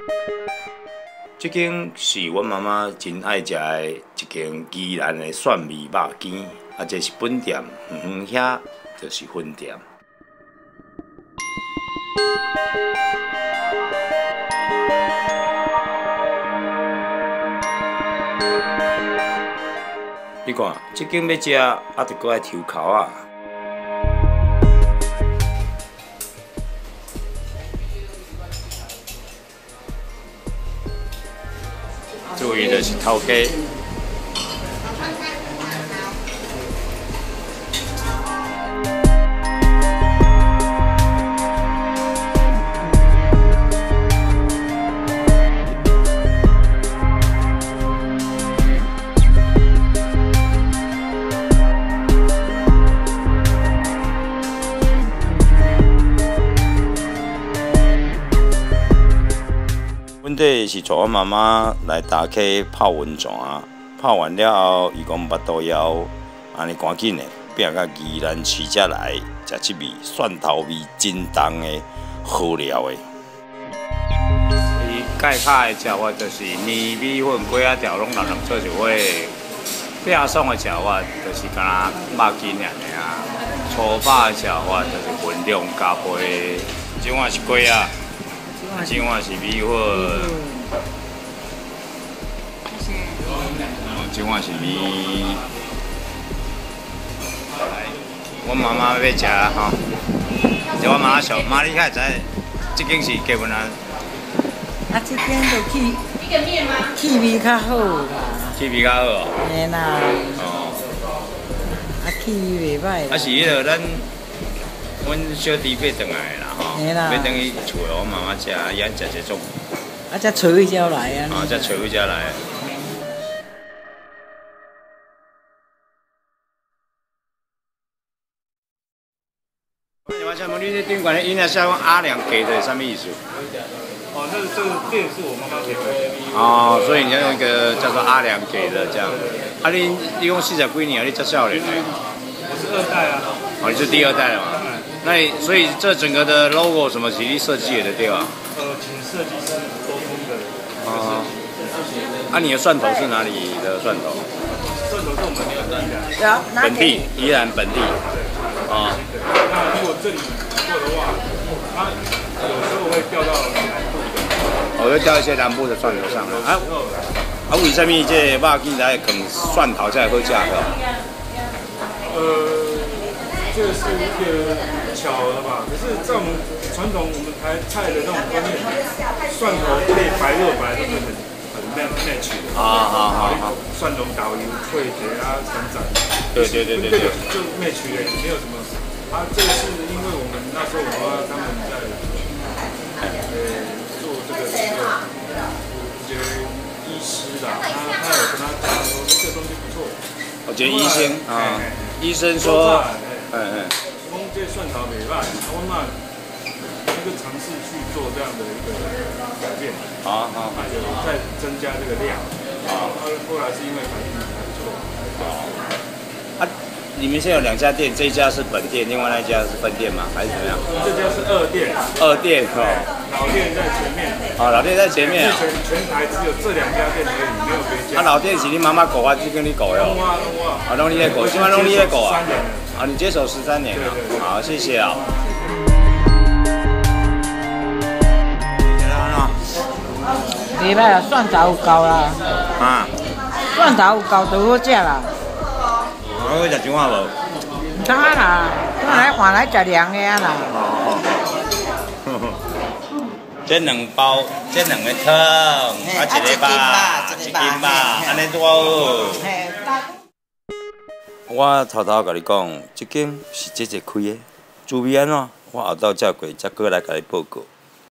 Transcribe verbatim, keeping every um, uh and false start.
这间是阮妈妈真爱食的一间宜兰的蒜味肉羹，啊，这是本店，远远遐就是分店。你看，这间要食，啊，就搁爱抽口啊。 这位就是头家。阮这是带阮妈妈来打溪泡温泉啊，泡完了后，伊讲腹肚枵，安尼赶紧的，拼到宜兰市才来食这味蒜头味真重的好料的。伊介卡的食法就是面米粉、鸡仔条拢人人做一伙，拼爽的食法就是敢若肉筋尔尔啊，粗饱的食法就是分量加倍，即碗是鸡仔。 这碗是米粉，这碗是面。我妈妈要食吼，这我妈小妈你较知，这间是基本上。 啊，这间就气气味较好啦。 气味较好哦。 嘿啦。 哦。 啊，气味袂歹。 啊是迄个咱。 阮小弟买转来啦吼，买转去厝的我妈妈食，伊安食这种， 啊，才找伊才来啊， 啊，才找伊才来。我想问你，这顶管的音乐是讲阿良给的，什么意思？ 哦，那这个店是我妈妈给的。 哦，所以你要用一个叫做阿良给的这样。啊，你你用四十几年啊，你这少年呢？ 我是二代啊。 哦，你是第二代了嘛？ 那你所以这整个的 logo 什么是你设计的对吧？ 呃，请设计师沟通的。 啊。啊，你的蒜头是哪里的蒜头？ 蒜头是我们宜兰。 本地，宜兰本地。啊。 那如果这里做的话，它有时候会掉到南部的。 我会掉一些南部的蒜头上来。啊。啊，为什么这肉羹才会放蒜头才好吃的？ 呃。 这个是一个巧合吧，可是，在我们传统我们台菜的那种观念，蒜头配白肉本来都是很很 match 的。啊好好好。蒜蓉导游、脆皮啊、成长。对对对对对。就 match 的，没有什么。啊，这个是因为我们那时候我妈他们在呃做这个这个一些医师啦，他他有跟他讲说这个东西不错。 我觉得医生啊，医生说。 嗯嗯， 我们这蒜头袂歹，我嘛那个尝试去做这样的一个改变， 好好， 就再增加这个量，啊，后来是因为反应还不错， 啊，你们现在有两家店，这一家是本店，另外那一家是分店吗？还是怎么样？ 这家是二店， 二店哦， 老店在前面， 哦，老店在前面啊， 全全台只有这两家店而已，没有别家。 啊，老店是你妈妈顾啊，就跟你顾哟， 弄啊弄啊， 啊，弄你在顾，今晚弄你在顾啊。 三年了。 啊，你接手十三年了，好，谢谢啊。 袂歹啊，蒜头有够啦。 啊， 蒜头有够就好食啦。 我要食一碗无？ 唔当啊啦，我来换来食凉的啊啦。 这两包，这两个汤，啊，一个吧，一斤吧，安尼多好。 我偷偷甲你讲，这间是姐姐开的，注意安怎？我后头才过，才过来甲你报告。